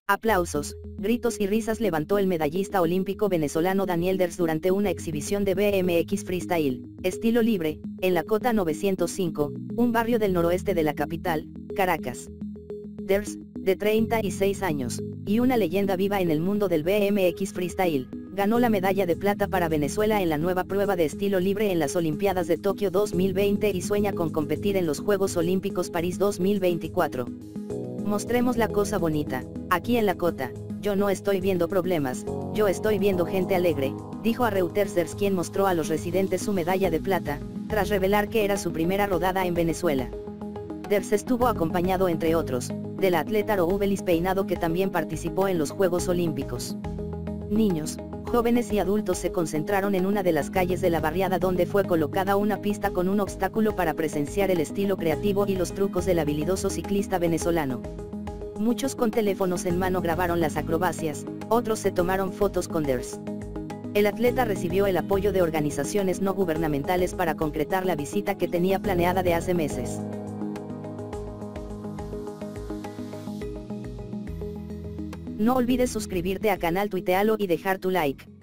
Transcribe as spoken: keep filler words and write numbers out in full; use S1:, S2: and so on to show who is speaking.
S1: Aplausos, gritos y risas levantó el medallista olímpico venezolano Daniel Ders durante una exhibición de B M X Freestyle, estilo libre, en la Cota novecientos cinco, un barrio del noroeste de la capital, Caracas. Ders, de treinta y seis años, y una leyenda viva en el mundo del B M X Freestyle, ganó la medalla de plata para Venezuela en la nueva prueba de estilo libre en las Olimpiadas de Tokio dos mil veinte y sueña con competir en los Juegos Olímpicos París dos mil veinticuatro. Mostremos la cosa bonita, aquí en la Cota, yo no estoy viendo problemas, yo estoy viendo gente alegre, dijo a Reuters Ders, quien mostró a los residentes su medalla de plata, tras revelar que era su primera rodada en Venezuela. Ders estuvo acompañado, entre otros, de la atleta Roubelis Peinado, que también participó en los Juegos Olímpicos. Niños, jóvenes y adultos se concentraron en una de las calles de la barriada donde fue colocada una pista con un obstáculo para presenciar el estilo creativo y los trucos del habilidoso ciclista venezolano. Muchos con teléfonos en mano grabaron las acrobacias, otros se tomaron fotos con Ders. El atleta recibió el apoyo de organizaciones no gubernamentales para concretar la visita que tenía planeada de hace meses. No olvides suscribirte a canal, tuitealo y dejar tu like.